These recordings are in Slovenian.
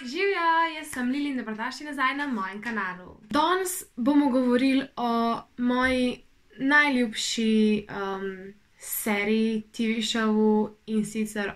Živjo, jaz sem Lili in dobrodošli nazaj na mojem kanalu. Danes bomo govorili o moji najljubši seriji, TV showu in sicer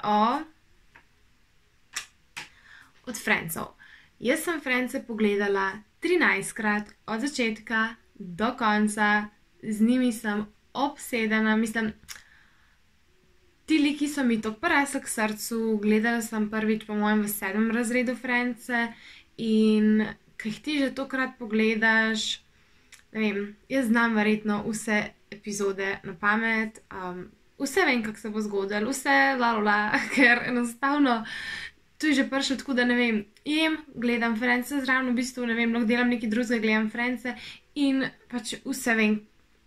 od Friendsov. Jaz sem Friendse pogledala 13-krat od začetka do konca, z njimi sem obsedena, mislim, ti liki so mi tako prasli k srcu, gledala sem prvič po mojem v 7. razredu Friendse in ko jih ti že tokrat pogledaš, ne vem, jaz znam verjetno vse epizode na pamet, vse vem, kako se bo zgodilo, vse ker enostavno tu je že prišlo tako, da ne vem, gledam Friendse zraven, v bistvu ne vem, lahko delam nekaj drugega, gledam Friendse in pač vse vem.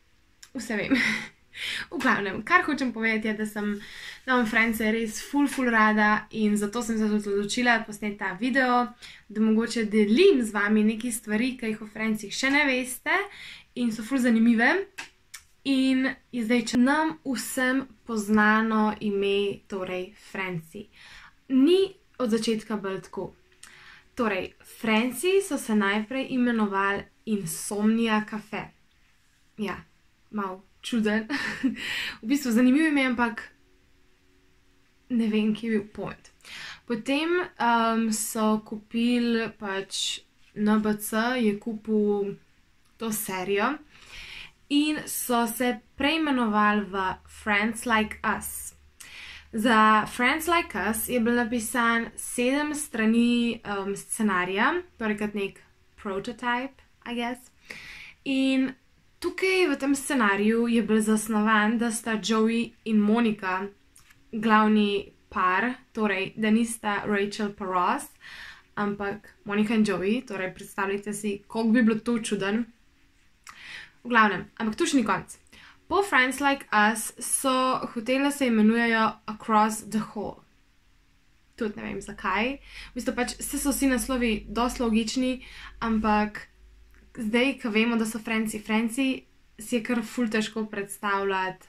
V glavnem, kar hočem povedati je, da imam Friendse res ful rada in zato sem se tudi odločila posneti ta video, da mogoče delim z vami nekaj stvari, ki jih o Friendsih še ne veste in so ful zanimive. In je zdaj, če nam vsem poznano ime, torej Friendsi. Ni od začetka bolj tako. Torej, Friendsi so se najprej imenovali Insomnia Cafe. Ja, malo čuden. V bistvu zanimiv ime, ampak ne vem, kje je bil point. Potem so kupili pač NBC, je kupil to serijo in so se preimenovali v Friends Like Us. Za Friends Like Us je bil napisan 7 strani scenarija, torej kot nek prototype, I guess. In tukaj v tem scenariju je bil zasnovan, da sta Joey in Monica glavni par, torej da nista Rachel pa Ross, ampak Monica in Joey, torej predstavljajte si, koliko bi bilo to čuden. V glavnem, ampak to še ni konc. Po Friends Like Us so hoteli se imenujejo Across the Hall. Tudi ne vem zakaj. V bistvu pač so vsi naslovi dosti logični, ampak zdaj, ko vemo, da so Friendsi, si je kar ful težko predstavljati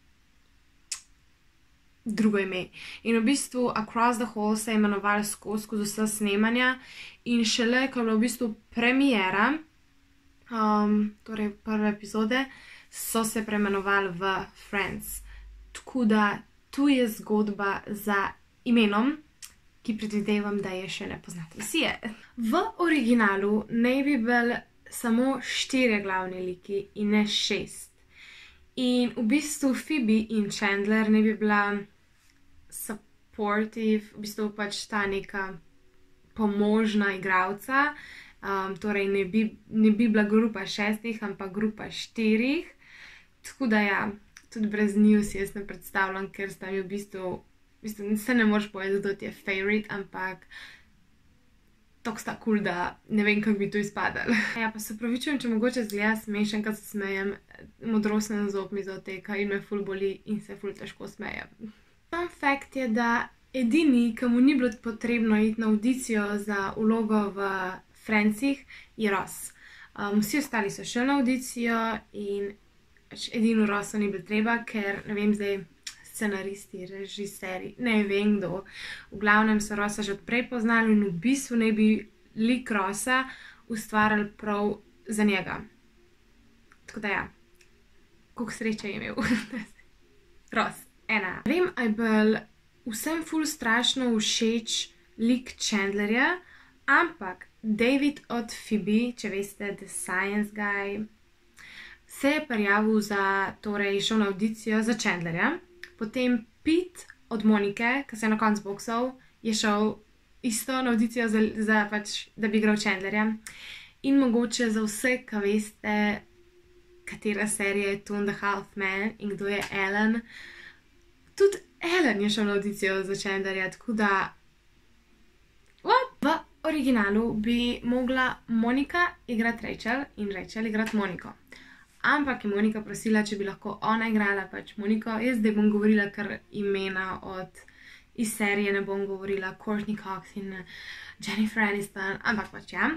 drugo ime. In v bistvu Across the Hall se je imenovali skozi vse snemanja in šele, ko je bila v bistvu premiera, torej prve epizode, so se preimenovali v Friends. Tako da tu je zgodba za imenom, ki predvidevam, da je še ne poznate vsi. V originalu naj bi bil samo 4 glavni liki in ne 6. In v bistvu Phoebe in Chandler ne bi bila supportive, v bistvu pač ta neka pomožna igralca, torej ne bi bila grupa 6, ampak grupa 4. Tako da ja, tudi brez njiju si jaz ne predstavljam, ker sta mi v bistvu se ne moreš povedati, da ti je favorite, ampak tako sta cool, da ne vem, kako bi to izpadalo. Ja, pa se opravičujem, če mogoče zgleda smešen, ko se smejem, modrostni zob mi zaoteka in me ful boli in se ful težko smejem. Fun fact je, da edini, ki mu ni bilo potrebno iti na audicijo za vlogo v Friendsih, je Ross. Vsi ostali so šli na audicijo in edino Rossu ni bilo treba, ker ne vem zdaj, scenaristi, režiseri, ne vem kdo. V glavnem so Rossa že odprej poznali in v bistvu ne bi lik Rossa ustvarjali prav za njega. Tako da ja, koliko sreče je imel. Ross, 1. Vem, a je bil vsem ful strašno všeč lik Chandlerja, ampak David od Phoebe, če veste, The Science Guy, se je prijavil torej šel na audicijo za Chandlerja. Potem Pete od Monike, ki se je na koncu boksal, je šel isto na audicijo da bi igral Chandlerja. In mogoče za vse, ki veste, katera serija je Two and a Half Men in kdo je Ellen. Tudi Ellen je šel na audicijo za Chandlerja, tako da v originalu bi mogla Monika igrati Rachel in Rachel igrati Moniko. Ampak je Monika prosila, če bi lahko ona igrala pač Moniko. Jaz zdaj bom govorila kar imena iz serije, ne bom govorila Courtney Cox in Jennifer Aniston, ampak pač ja.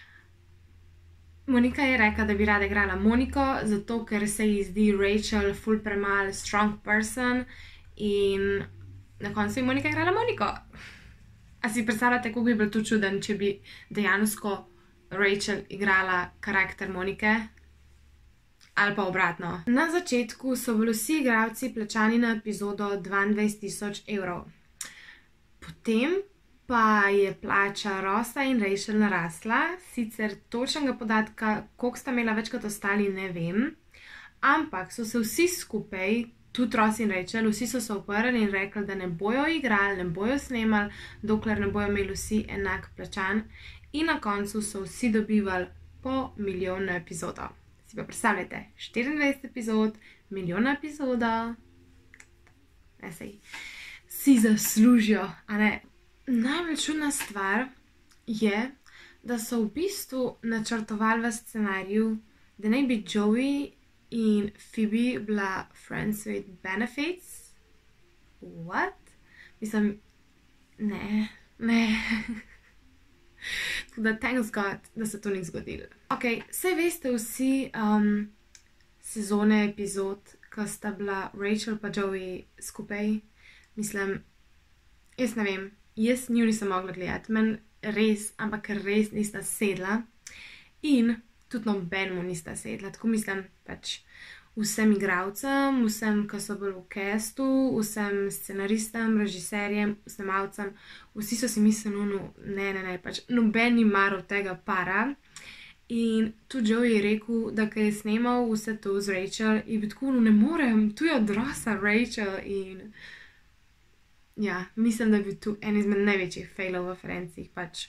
Monika je rekla, da bi rada igrala Moniko, zato ker se ji zdi Rachel ful premal strong person in na koncu je Monika igrala Moniko. A si predstavljate, kako bi bilo to čuden, če bi dejansko Rachel igrala karakter Monike? Ali pa obratno. Na začetku so bili vsi igralci plačani na epizodo 22,000 evrov. Potem pa je plača Rossa in Rachel narasla, sicer točnega podatka, koliko sta imela več kot ostali, ne vem, ampak so se vsi skupaj, tudi Ross in Rachel, vsi so se oprli in rekli, da ne bojo igrali, ne bojo snemali, dokler ne bojo imeli vsi enak plačan, in na koncu so vsi dobivali po milijon na epizodo. Si pa predstavljate, 24 epizod, milijon na epizodo, ne sej, si zaslužijo, a ne? Najbolj čudna stvar je, da so v bistvu načrtovali v scenariju, da naj bi Joey in Phoebe bila friends with benefits. What? Mislim, ne. Tako da thanks God, da se to ni zgodilo. Ok, saj veste vsi sezone epizod, ko sta bila Rachel pa Joey skupaj. Mislim, jaz ne vem, jaz nju nisem mogla gledati, meni res, ampak res nista sedla in tudi nobenemu nista sedla. Tako mislim, pač vsem igralcem, vsem, ki so bili v castu, vsem scenaristom, režiserjem, snemalcem, vsi so si mislili, ne, pač noben ni maral tega para. In tudi Joey je rekel, da ko je snemal vse to z Rachel, je bil tako, ne morem, tu je odrasla Rachel in ja, mislim, da je bil tu en izmed največjih failov v Friendsih, pač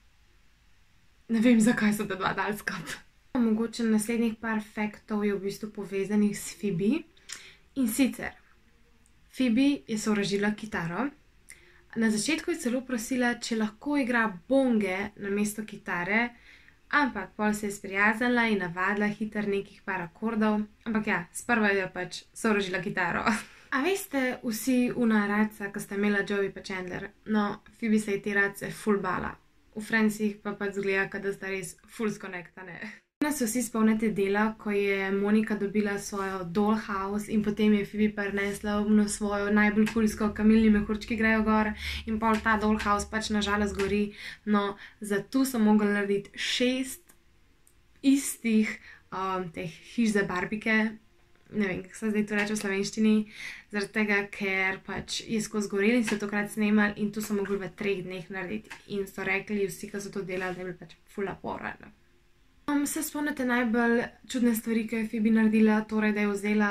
ne vem, zakaj so ta dva dali skupaj. Mogoče naslednjih par faktov je v bistvu povezanih s Phoebe. In sicer, Phoebe je sovražila kitaro. Na začetku je celo prosila, če lahko igra bonge namesto kitare, ampak pol se je sprijaznila in navadila hitro nekih par akordov. Ampak ja, sprva je pač sovražila kitaro. A veste, vsi una radca, ko sta imela Joey pa Chandler, no, Phoebe se je te radce ful bala. V Friendsih pa pač zgleda, da sta res ful skonektane. Nas se vsi spomnite dela, ko je Monika dobila svojo dollhouse in potem je Phoebe prinesla svojo najbolj kulsko kamilni mehurčki grejo gor in pol ta dollhouse pač nažalost gori. No, zato so mogli narediti 6 istih teh hiš za barbike, ne vem, kako se zdaj to reče v slovenščini, zaradi tega, ker pač je skozi goreli in so tokrat snemali in to so mogli v 3 dneh narediti. In so rekli vsi, ki so to delali, da je bil pač ful naporen. Se spomnite najbolj čudne stvari, ki je Phoebe naredila, torej, da je vzela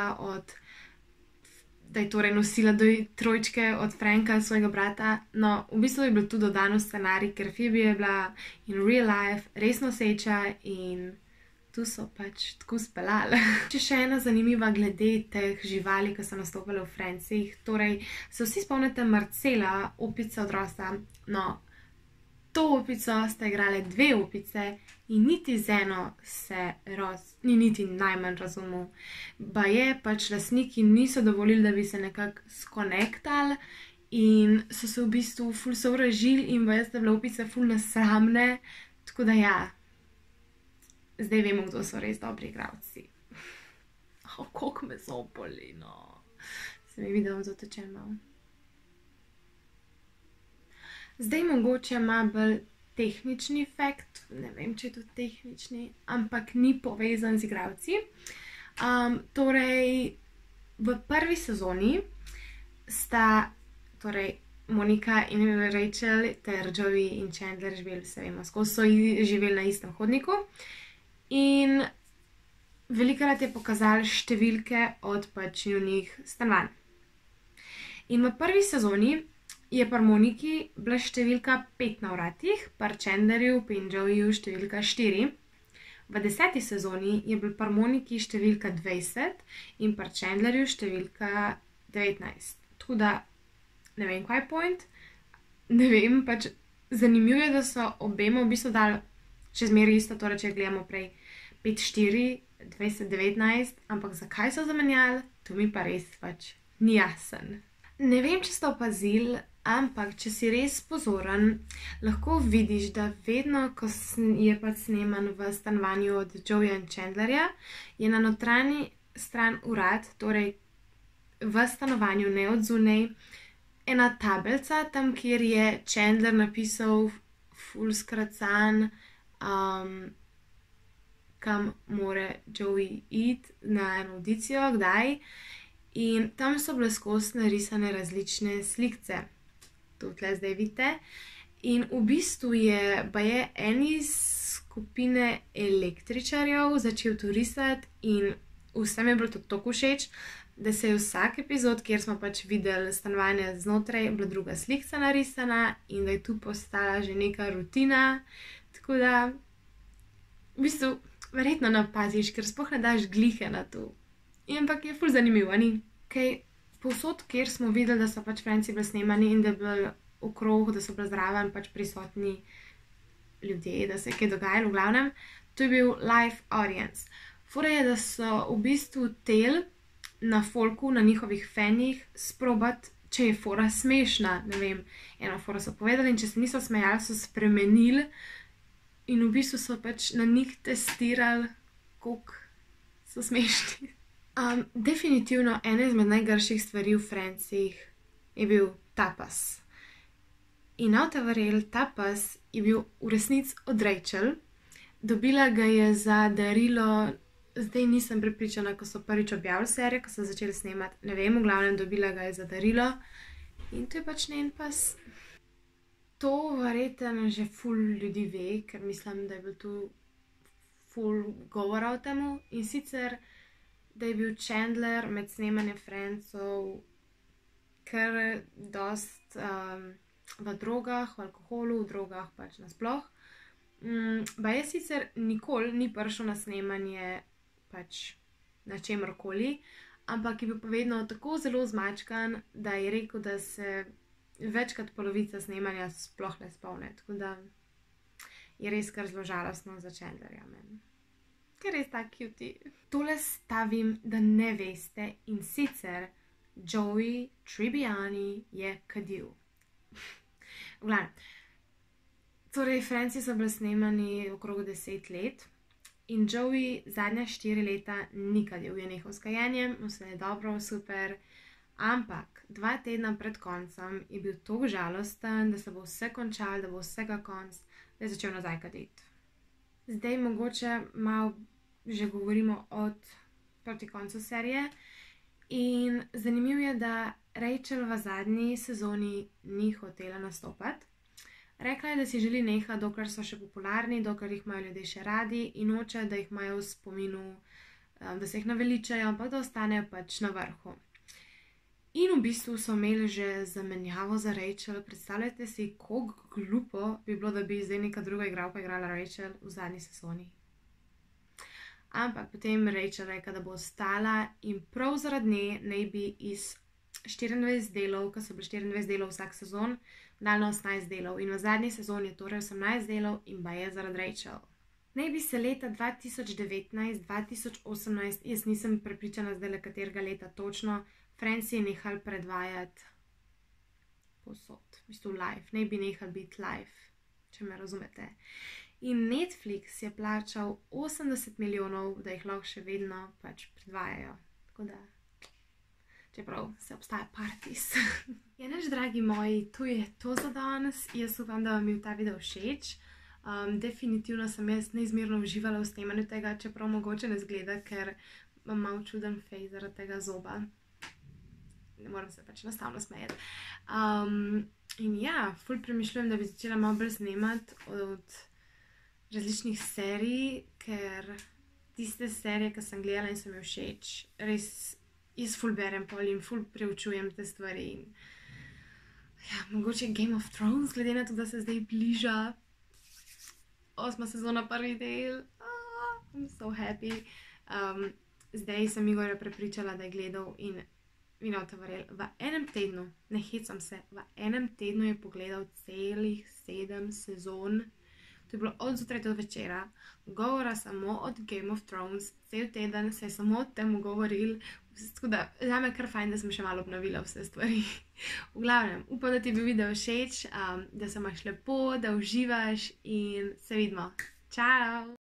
da je torej nosila trojčke od Franka, svojega brata. No, v bistvu je bilo tu dodano scenarij, ker Phoebe je bila in real life res noseča in tu so pač tako speljali. Če še ena zanimiva glede teh živali, ki so nastopile v Friendsih, torej, se vsi spomnite Marcela, opice od Rossa, no, to opico sta igrale 2 opice in niti z eno se Ross ni niti najmanj razumel. Baje pač lastniki niso dovolili, da bi se nekako skonektali in so se v bistvu ful sovražili in baje sta bile opice ful nesramne, tako da ja, zdaj vemo, kdo so res dobri igralci. Koliko me zob boli, no. Se mi vidi, da bom zatečen malo. Zdaj mogoče ima bolj tehnični fakt, ne vem, če je to tehnični, ampak ni povezan z igralci. Torej, v prvi sezoni sta, torej, Monika in Rachel ter Joey in Chandler živeli, se vemo, skozi so živeli na istem hodniku. In velikokrat je pokazal številke od pač njunih stanovanj. In v prvi sezoni je pri Moniki bila številka 5 na vratih, pri Chandlerju in Joeyju številka 4. V 10. sezoni je bil pri Moniki številka 20 in pri Chandlerju številka 19. Tako da, ne vem, kaj je point, ne vem, pač zanimivo je, da so obema v bistvu dali še zmeraj isto, torej če gledamo prej 5-4, 20-19, ampak zakaj so zamenjali, to mi pa res pač ni jasen. Ne vem, če ste opazili, ampak če si res pozoren, lahko vidiš, da vedno, ko je pač sneman v stanovanju od Joeyja in Chandlerja, je na notranji stran vrat, torej v stanovanju, ne od zunaj, ena tablica tam, kjer je Chandler napisal ful skracan, kam more Joey iti na eno audicijo, kdaj. In tam so bile skozi narisane različne slikce. To tle zdaj vidite. In v bistvu je baje eni skupine električarjev začel to risati in vsem je bilo to tako všeč, da se je vsak epizod, kjer smo pač videli stanovanje znotraj, bila druga slikca narisana in da je tu postala že neka rutina. Tako da, v bistvu, verjetno napaziš, ker sploh ne daš glihe na to. Ampak je ful zanimivo, ni? Kaj, povsod, kjer smo videli, da so pač Friendsi bili snemani in da je bil okrog, da so bili zraven pač prisotni ljudje, da se je kaj dogajalo, v glavnem, to je bil live audience. Fora je, da so v bistvu tel na folku, na njihovih fanih, sprobati, če je fora smešna, ne vem, eno fora so povedali in če se niso smejali, so spremenili in v bistvu so pač na njih testirali, koliko so smešni. Definitivno ena izmed najgrših stvari v Friendsih je bil tapas. In ne verjeli, tapas je bil v resnici od Rachel. Dobila ga je za darilo, zdaj nisem prepričana, ko so prvič objavili serijo, ko so začeli snemati, ne vem, v glavnem dobila ga je za darilo. In to je pač njen pas. To verjetno že ful ljudi ve, ker mislim, da je bil tu ful govora o temu. In sicer, da je bil Chandler med snemanjem Friendsov kar dost v drogah, v alkoholu, v drogah pač nasploh. Baje sicer nikoli ni prišel na snemanje pač na čemorkoli, ampak je bil pa vedno tako zelo zmačkan, da je rekel, da se večkrat polovica snemanja sploh ne spomne. Tako da je res kar zelo žalostno za Chandlerja meni. Ker res tak cutie. Tole stavim, da ne veste, in sicer Joey Tribbiani je kadil. V glavnem. Torej, Friendsi so bili snemani okrog 10 let in Joey zadnja 4 leta ni kadil, je nehal s kajenjem, vse je dobro, super, ampak 2 tedna pred koncem je bil tako žalosten, da se bo vse končalo, da bo vsega konc, da je začel nazaj kaditi. Zdaj mogoče malo že govorimo od proti koncu serije in zanimivo je, da Rachel v zadnji sezoni ni hotela nastopati. Rekla je, da si želi nehati, dokler so še popularni, dokler jih imajo ljudje še radi in hoče, da jih imajo v spominu, da se jih naveličajo, ampak da ostanejo pač na vrhu. In v bistvu so imeli že zamenjavo za Rachel. Predstavljajte si, koliko glupo bi bilo, da bi zdaj neka druga igralka igrala Rachel v zadnji sezoni. Ampak potem Rachel rekla, da bo ostala in prav zaradi nje naj bi iz 24 delov, ko so bili 24 delov vsak sezon, dali na 18 delov in v zadnji sezoni je torej 18 delov in baje zaradi Rachel. Naj bi se leta 2019, 2018, jaz nisem prepričana zdaj katerega leta točno, Friendsi je nehali predvajati posod, v bistvu live, naj bi nehali biti live, če me razumete. In Netflix je plačal 80 milijonov, da jih lahko še vedno pač predvajajo. Tako da, čeprav se obstaja parties. Ja, naš dragi moji, to je to za danes. Jaz upam, da vam je ta video všeč. Definitivno sem jaz neizmerno uživala v snemanju tega, čeprav mogoče ne zgleda, ker imam malo čuden face zaradi tega zoba. Ne moram se pač enostavno smejati. In ja, ful premišljujem, da bi začela malo bolj snemati od različnih serij, ker tiste serije, ki sem gledala in so mi všeč, res jaz ful berem pol in ful preučujem te stvari. Ja, mogoče Game of Thrones, glede na to, da se zdaj bliža 8. sezona, prvi del. I'm so happy. Zdaj sem Igorja prepričala, da je gledal in vi ne boste verjeli, v enem tednu, ne hecam se, v enem tednu je pogledal celih 7 sezon. To je bilo od zjutraj do večera, govora samo od Game of Thrones, cel teden se je samo o tem govoril, tako da zame kar fajn, da sem še malo obnovila vse stvari. V glavnem, upam, da ti je bil video všeč, da se imaš lepo, da uživaš in se vidimo. Čau!